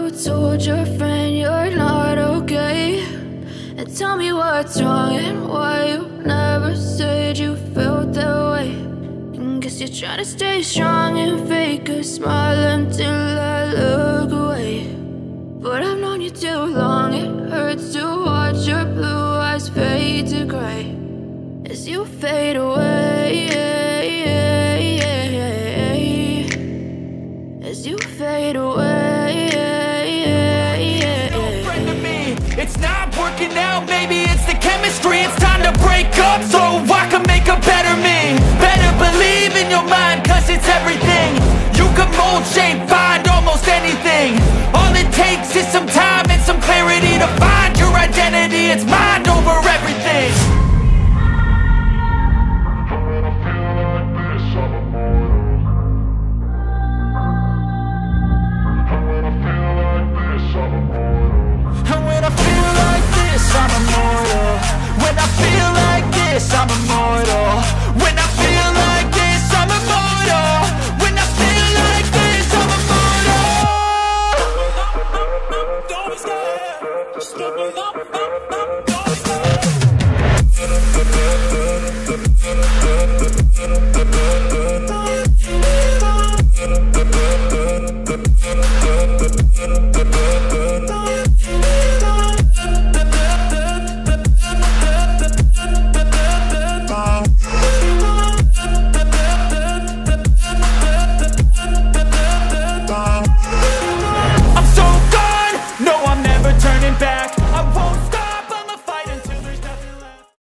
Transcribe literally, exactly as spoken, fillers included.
told your friend you're not okay? And tell me what's wrong and why you never said you felt that way. And guess you're trying to stay strong and fake a smile until I look away. But I've known you too long, it hurts to watch your blue eyes fade to grey as you fade away, as you fade away. No friend to me, it's not working out, maybe it's the chemistry. It's time to break up so I can make a better me. Better believe in your mind, cause it's everything. You can mold, shape, find almost anything. All it takes is some time and some clarity to find your identity. It's mind over everything. And when I feel like this, I'm immortal. When I feel like this, I'm immortal. When I feel